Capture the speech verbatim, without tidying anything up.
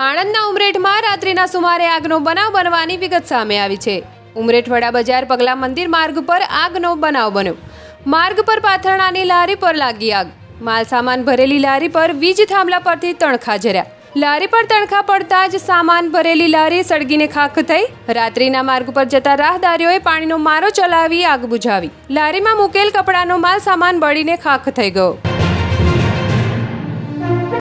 આણંદના ઉમરેઠમાં રાત્રિના સુમારે આગનો બનાવ બનવાની વિગત સામે આવી છે। ઉમરેઠ વડા બજાર પગલા મંદિર માર્ગ પર આગનો બનાવ બન્યો। માર્ગ પર પાથરણાની લારી પર લાગી આગ। માલ સામાન ભરેલી લારી પર વીજ થાંભલા પરથી તણખા ઝર્યા। લારી પર તણખા પડતા જ સામાન ભરેલી લારી સળગીને ખાખ થઈ। રાત્રિના માર્ગ પર જતા રાહદારીઓએ પાણીનો મારો ચલાવી આગ બુઝાવી। લારીમાં મૂકેલ કપડાનો માલ સામાન બળીને ખાખ થઈ ગયો।